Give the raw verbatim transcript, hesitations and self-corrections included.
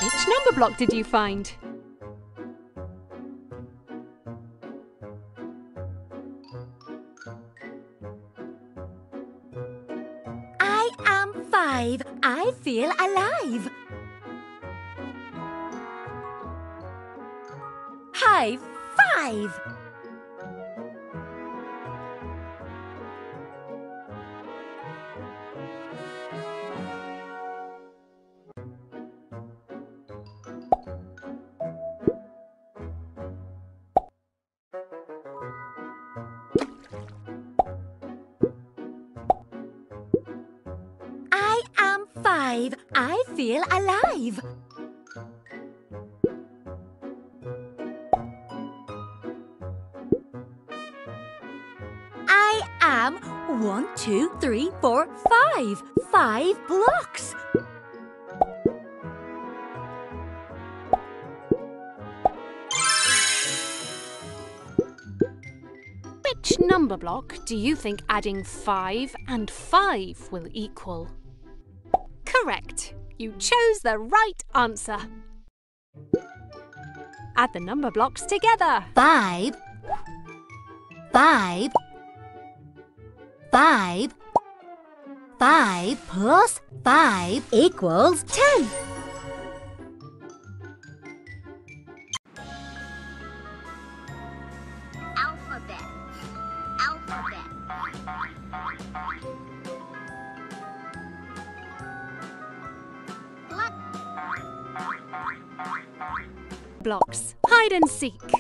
Which number block did you find? I am five. I feel alive. High five! I am five. I feel alive. I am one, two, three, four, five. Five blocks. Which number block do you think adding five and five will equal? Correct! You chose the right answer. Add the number blocks together. Five. Five. Five. Five plus five equals ten. Alphabet. Alphabet. Blocks. Hide and seek.